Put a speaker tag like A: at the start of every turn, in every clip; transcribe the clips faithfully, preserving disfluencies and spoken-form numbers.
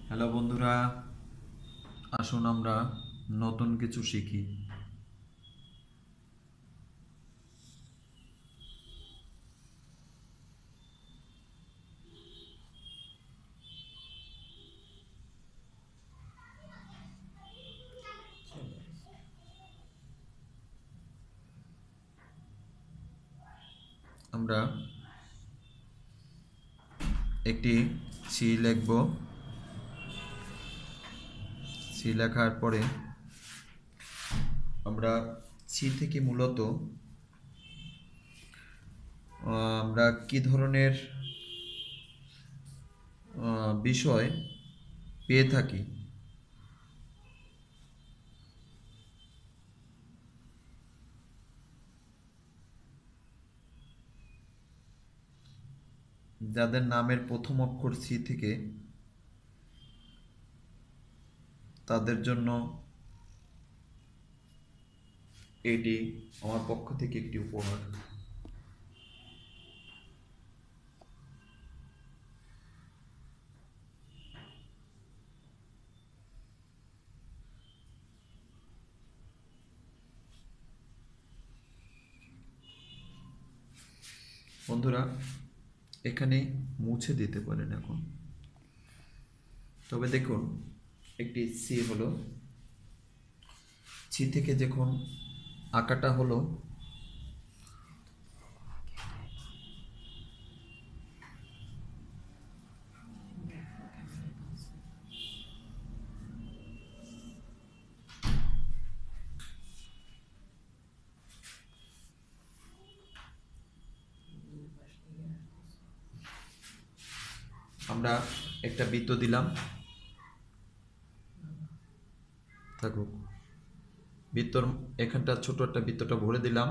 A: Hello বন্ধুরা, আসুন আমরা নতুন কিছু শিখি। আমরা একটি সি লিখব। সি লেখার পরে আমরা সি থেকে মূলত আহ, আমরা কি ধরনের আহ, বিষয় পেয়ে থাকি। যাদের নামের প্রথম অক্ষর সি থেকে, তাদের জন্য এটি আমার পক্ষ থেকে একটি উপহার। বন্ধুরা, এখানে মুছে দিতে পারেন এখন। তবে দেখুন, একটি সি হলো, সি থেকে যখন আঁকাটা হলো, আমরা একটা বৃত্ত দিলাম, থাকুক বৃত্তর এখানটা ছোট একটা বৃত্তটা ভরে দিলাম।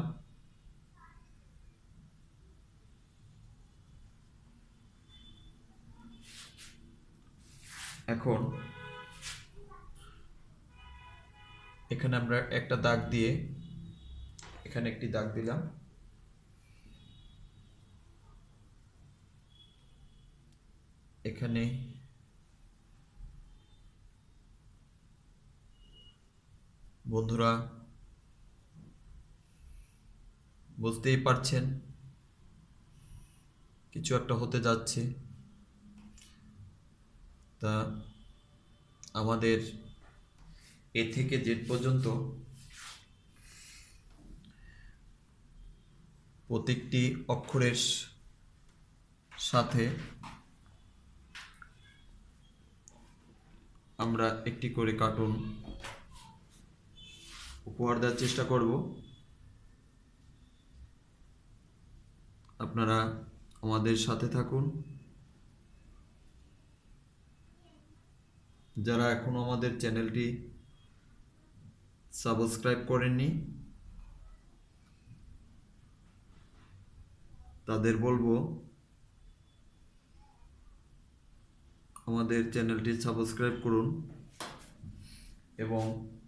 A: এখন এখানে আমরা একটা দাগ দিয়ে এখানে একটি দাগ দিলাম। এখানে বন্ধুরা বুঝতেই পারছেন কিছু একটা হতে যাচ্ছে। তা আমাদের এ থেকে জেড পর্যন্ত প্রত্যেকটি অক্ষরের সাথে আমরা একটি করে কার্টুন উপহার দেওয়ার চেষ্টা করব। আপনারা আমাদের সাথে থাকুন। যারা এখনো আমাদের চ্যানেলটি সাবস্ক্রাইব করেননি, তাদের বলবো আমাদের চ্যানেলটি সাবস্ক্রাইব করুন এবং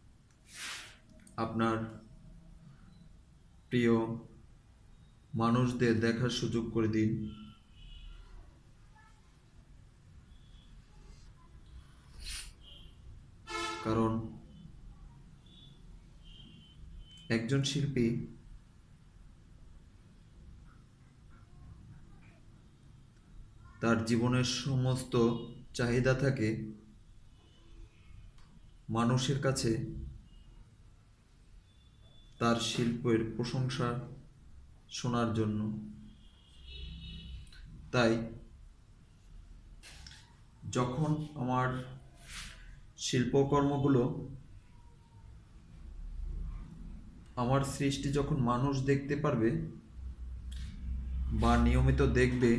A: আপনার প্রিয় মানুষদের দেখার সুযোগ করে দিন। কারণ একজন শিল্পী তার জীবনের সমস্ত চাহিদা থাকে মানুষের কাছে তার শিল্পের প্রশংসা শোনার জন্য। তাই যখন আমার শিল্পকর্মগুলো, আমার সৃষ্টি যখন মানুষ দেখতে পারবে বা নিয়মিত দেখবে,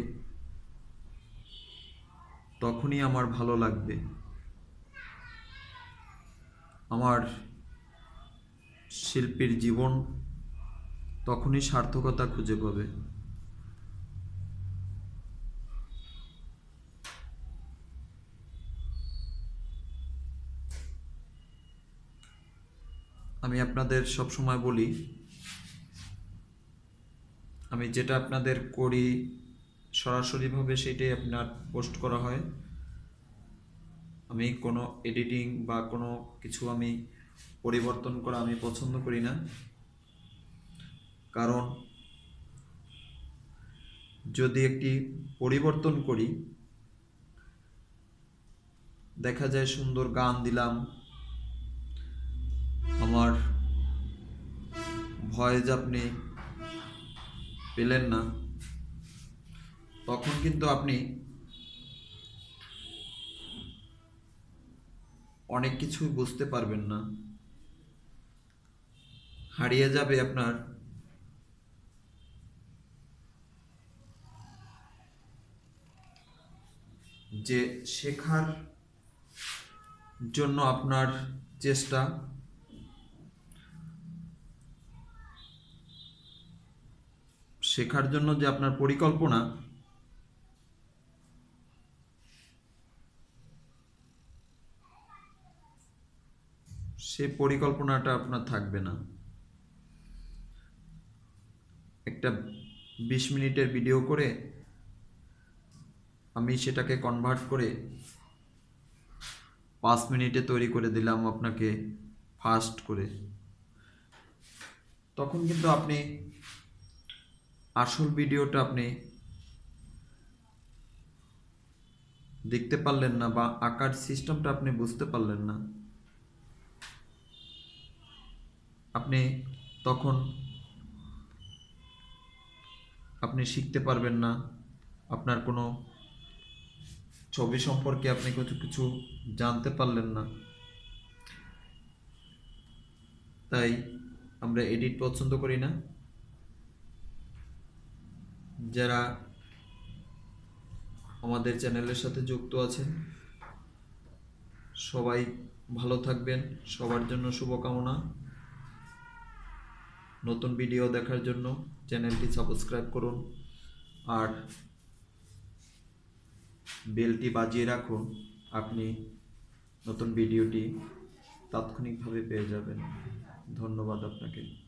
A: তখনই আমার ভালো লাগবে। আমার শিল্পীর জীবন তখনই সার্থকতা খুঁজে পাবে। আমি আপনাদের সব সময় বলি, আমি যেটা আপনাদের করি সরাসরিভাবে সেটাই আপনার পোস্ট করা হয়। আমি কোনো এডিটিং বা কোনো কিছু আমি পরিবর্তন করা আমি পছন্দ করি না, কারণ যদি একটি পরিবর্তন করি, দেখা যায় সুন্দর গান দিলাম, আমার ভয়েস আপনি পেলেন না, তখন কিন্তু আপনি অনেক কিছুই বুঝতে পারবেন না, হারিয়ে যাবে আপনার যে শেখার জন্য আপনার চেষ্টা, শেখার জন্য যে আপনার পরিকল্পনা, সেই পরিকল্পনাটা আপনার থাকবে না। একটা বিশ মিনিটের ভিডিও করে আমি সেটাকে কনভার্ট করে পাঁচ মিনিটে তৈরি করে দিলাম আপনাকে ফাস্ট করে, তখন কিন্তু আপনি আসল ভিডিওটা আপনি দেখতে পারলেন না, বা আঁকার সিস্টেমটা আপনি বুঝতে পারলেন না। আপনি তখন আপনি শিখতে পারবেন না, আপনার কোনো ছবি সম্পর্কে আপনি কিছু কিছু জানতে পারলেন না। তাই আমরা এডিট পছন্দ করি না। যারা আমাদের চ্যানেলের সাথে যুক্ত আছেন সবাই ভালো থাকবেন, সবার জন্য শুভকামনা। নতুন ভিডিও দেখার জন্য চ্যানেলটি সাবস্ক্রাইব করুন আর বেলটি বাজিয়ে রাখুন, আপনি নতুন ভিডিওটি তাৎক্ষণিকভাবে পেয়ে যাবেন। ধন্যবাদ আপনাকে।